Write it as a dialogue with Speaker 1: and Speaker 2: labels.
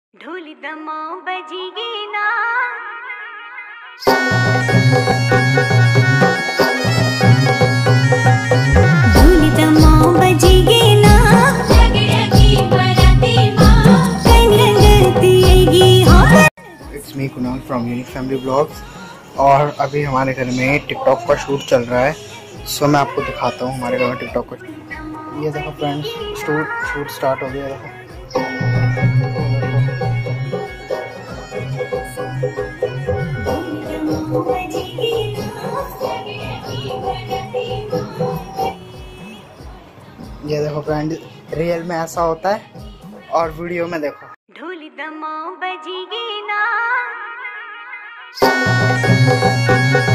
Speaker 1: ढोल दमा बजेगी ना। ढोल दमा बजेगी ना।
Speaker 2: It's me Kunal from unique family blogs. और अभी हमारे घर में टिकटॉक का शूट चल रहा है, सो मैं आपको दिखाता हूँ हमारे घर में टिकटॉक का। ये देखो फ्रेंड्स, शूट स्टार्ट हो गया। देखो ये देखो फ्रेंड, रियल में ऐसा होता है और वीडियो में देखो।
Speaker 1: ढोल दमा बजेगी ना।